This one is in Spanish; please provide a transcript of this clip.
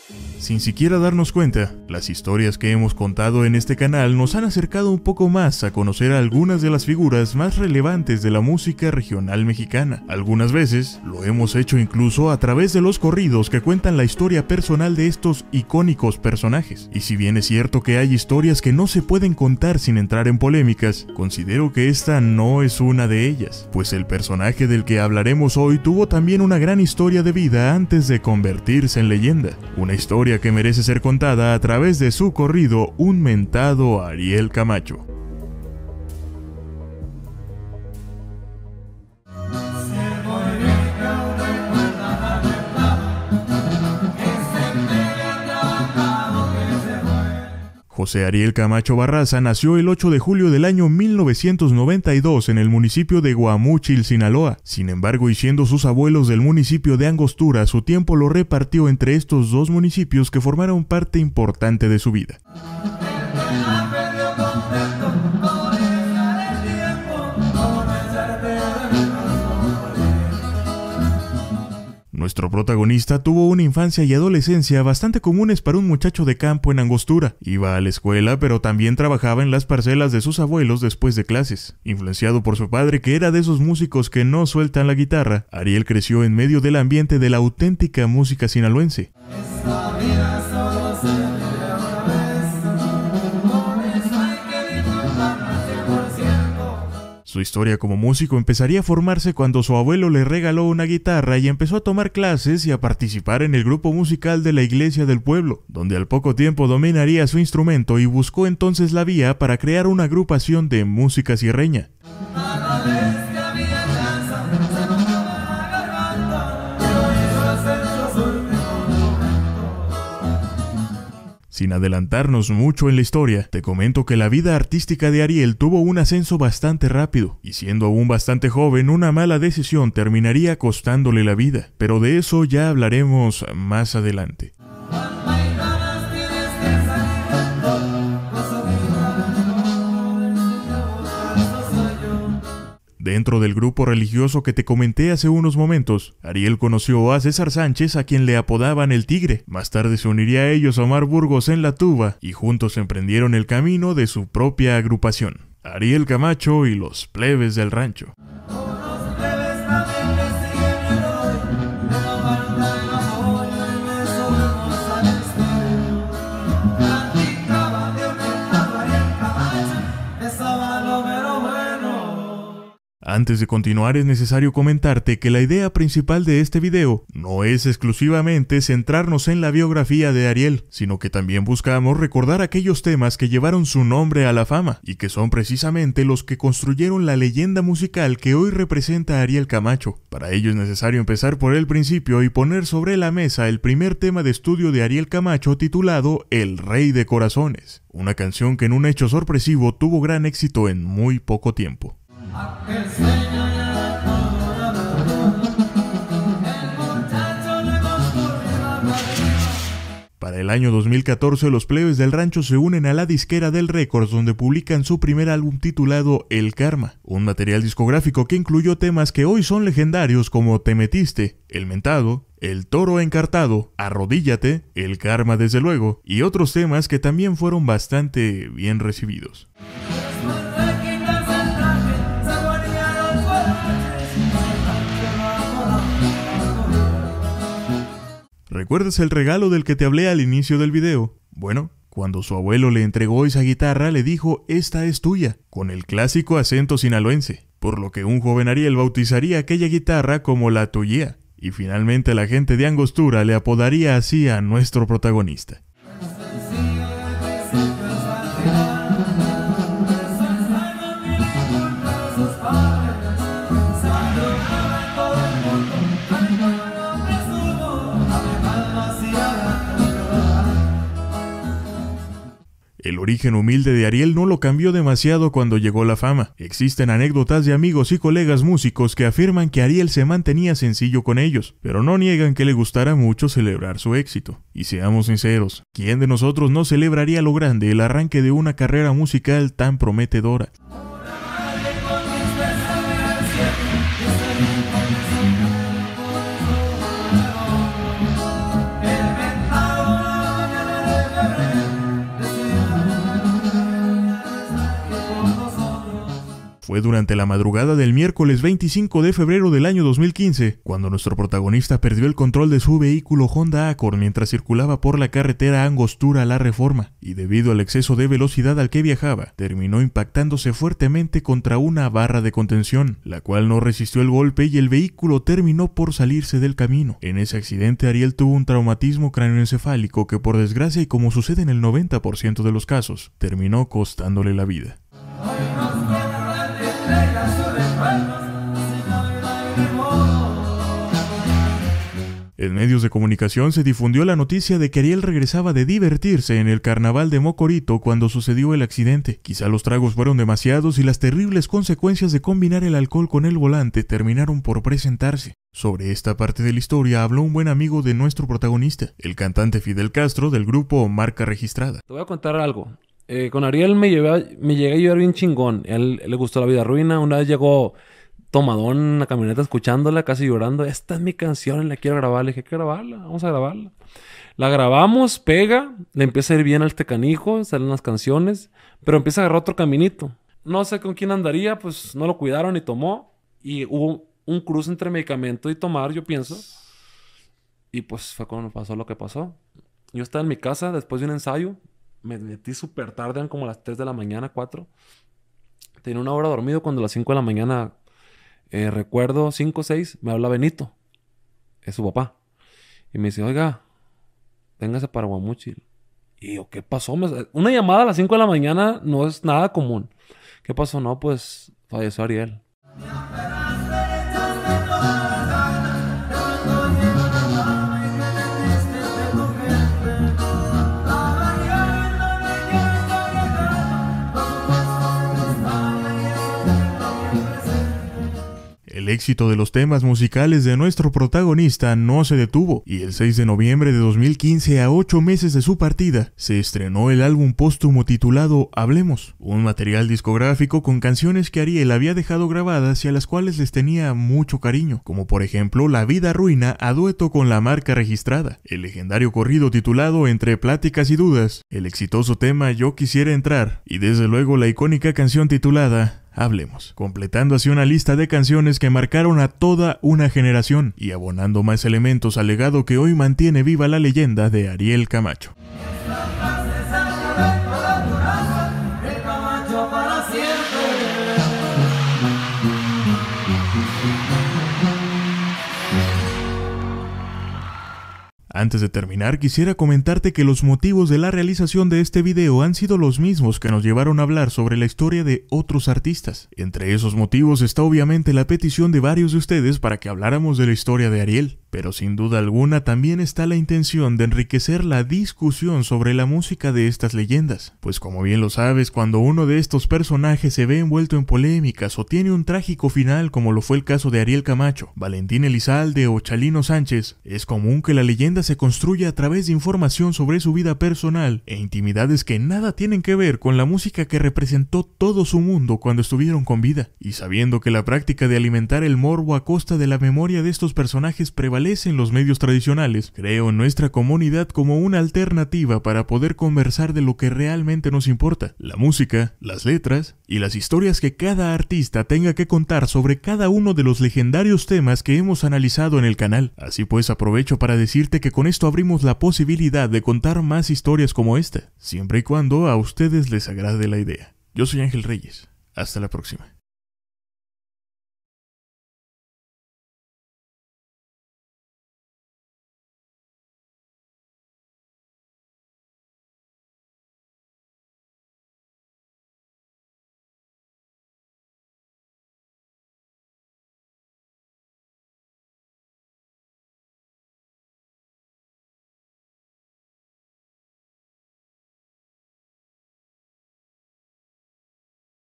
Sin siquiera darnos cuenta, las historias que hemos contado en este canal nos han acercado un poco más a conocer a algunas de las figuras más relevantes de la música regional mexicana. Algunas veces lo hemos hecho incluso a través de los corridos que cuentan la historia personal de estos icónicos personajes. Y si bien es cierto que hay historias que no se pueden contar sin entrar en polémicas, considero que esta no es una de ellas, pues el personaje del que hablaremos hoy tuvo también una gran historia de vida antes de convertirse en leyenda. Una historia que merece ser contada a través de su corrido Un mentado Ariel Camacho. José Ariel Camacho Barraza nació el 8 de julio del año 1992 en el municipio de Guamúchil, Sinaloa. Sin embargo, y siendo sus abuelos del municipio de Angostura, su tiempo lo repartió entre estos dos municipios que formaron parte importante de su vida. Nuestro protagonista tuvo una infancia y adolescencia bastante comunes para un muchacho de campo en Angostura. Iba a la escuela, pero también trabajaba en las parcelas de sus abuelos después de clases. Influenciado por su padre, que era de esos músicos que no sueltan la guitarra, Ariel creció en medio del ambiente de la auténtica música sinaloense. Su historia como músico empezaría a formarse cuando su abuelo le regaló una guitarra y empezó a tomar clases y a participar en el grupo musical de la iglesia del pueblo, donde al poco tiempo dominaría su instrumento y buscó entonces la vía para crear una agrupación de música sierreña. Sin adelantarnos mucho en la historia, te comento que la vida artística de Ariel tuvo un ascenso bastante rápido, y siendo aún bastante joven, una mala decisión terminaría costándole la vida, pero de eso ya hablaremos más adelante. Dentro del grupo religioso que te comenté hace unos momentos, Ariel conoció a César Sánchez, a quien le apodaban el Tigre. Más tarde se uniría a ellos Omar Burgos en la tuba, y juntos emprendieron el camino de su propia agrupación, Ariel Camacho y los Plebes del Rancho. Antes de continuar, es necesario comentarte que la idea principal de este video no es exclusivamente centrarnos en la biografía de Ariel, sino que también buscamos recordar aquellos temas que llevaron su nombre a la fama, y que son precisamente los que construyeron la leyenda musical que hoy representa a Ariel Camacho. Para ello es necesario empezar por el principio y poner sobre la mesa el primer tema de estudio de Ariel Camacho titulado El Rey de Corazones, una canción que en un hecho sorpresivo tuvo gran éxito en muy poco tiempo. Para el año 2014, los Plebes del Rancho se unen a la disquera del Records, donde publican su primer álbum titulado El Karma, un material discográfico que incluyó temas que hoy son legendarios como Te Metiste, El Mentado, El Toro Encartado, Arrodíllate, El Karma desde luego, y otros temas que también fueron bastante bien recibidos. ¿Recuerdas el regalo del que te hablé al inicio del video? Bueno, cuando su abuelo le entregó esa guitarra le dijo "Esta es tuya", con el clásico acento sinaloense, por lo que un joven Ariel bautizaría aquella guitarra como la Tuyía, y finalmente la gente de Angostura le apodaría así a nuestro protagonista. El origen humilde de Ariel no lo cambió demasiado cuando llegó la fama. Existen anécdotas de amigos y colegas músicos que afirman que Ariel se mantenía sencillo con ellos, pero no niegan que le gustara mucho celebrar su éxito. Y seamos sinceros, ¿quién de nosotros no celebraría lo grande el arranque de una carrera musical tan prometedora? Fue durante la madrugada del miércoles 25 de febrero del año 2015, cuando nuestro protagonista perdió el control de su vehículo Honda Accord mientras circulaba por la carretera Angostura La Reforma, y debido al exceso de velocidad al que viajaba, terminó impactándose fuertemente contra una barra de contención, la cual no resistió el golpe y el vehículo terminó por salirse del camino. En ese accidente, Ariel tuvo un traumatismo cráneoencefálico que, por desgracia y como sucede en el 90% de los casos, terminó costándole la vida. En medios de comunicación se difundió la noticia de que Ariel regresaba de divertirse en el carnaval de Mocorito cuando sucedió el accidente. Quizá los tragos fueron demasiados y las terribles consecuencias de combinar el alcohol con el volante terminaron por presentarse. Sobre esta parte de la historia habló un buen amigo de nuestro protagonista, el cantante Fidel Castro del grupo Marca Registrada. Te voy a contar algo. Con Ariel me llegué a llevar bien chingón. A él le gustó La Vida Ruina. Una vez llegó tomadón en la camioneta escuchándola, casi llorando. Esta es mi canción, la quiero grabar. Le dije, hay que grabarla, vamos a grabarla. La grabamos, pega, le empieza a ir bien al canijo, salen las canciones, pero empieza a agarrar otro caminito. No sé con quién andaría, pues no lo cuidaron y tomó. Y hubo un cruce entre medicamento y tomar, yo pienso. Y pues fue cuando pasó lo que pasó. Yo estaba en mi casa después de un ensayo. Me metí súper tarde, eran como las 3 de la mañana, 4. Tenía una hora dormido cuando a las 5 de la mañana... recuerdo 5 o 6, me habla Benito, es su papá, y me dice, oiga, véngase para Guamúchil. Y yo, ¿qué pasó? Una llamada a las 5 de la mañana no es nada común. ¿Qué pasó? No, pues falleció Ariel. El éxito de los temas musicales de nuestro protagonista no se detuvo, y el 6 de noviembre de 2015, a 8 meses de su partida, se estrenó el álbum póstumo titulado Hablemos, un material discográfico con canciones que Ariel había dejado grabadas y a las cuales les tenía mucho cariño, como por ejemplo La Vida Ruina a dueto con La Marca Registrada, el legendario corrido titulado Entre Pláticas y Dudas, el exitoso tema Yo Quisiera Entrar, y desde luego la icónica canción titulada Hablemos, completando así una lista de canciones que marcaron a toda una generación y abonando más elementos al legado que hoy mantiene viva la leyenda de Ariel Camacho. Antes de terminar, quisiera comentarte que los motivos de la realización de este video han sido los mismos que nos llevaron a hablar sobre la historia de otros artistas. Entre esos motivos está obviamente la petición de varios de ustedes para que habláramos de la historia de Ariel, pero sin duda alguna también está la intención de enriquecer la discusión sobre la música de estas leyendas, pues como bien lo sabes, cuando uno de estos personajes se ve envuelto en polémicas o tiene un trágico final como lo fue el caso de Ariel Camacho, Valentín Elizalde o Chalino Sánchez, es común que la leyenda se construye a través de información sobre su vida personal e intimidades que nada tienen que ver con la música que representó todo su mundo cuando estuvieron con vida. Y sabiendo que la práctica de alimentar el morbo a costa de la memoria de estos personajes prevalece en los medios tradicionales, creo en nuestra comunidad como una alternativa para poder conversar de lo que realmente nos importa: la música, las letras y las historias que cada artista tenga que contar sobre cada uno de los legendarios temas que hemos analizado en el canal. Así pues, aprovecho para decirte que con esto abrimos la posibilidad de contar más historias como esta, siempre y cuando a ustedes les agrade la idea. Yo soy Ángel Reyes. Hasta la próxima.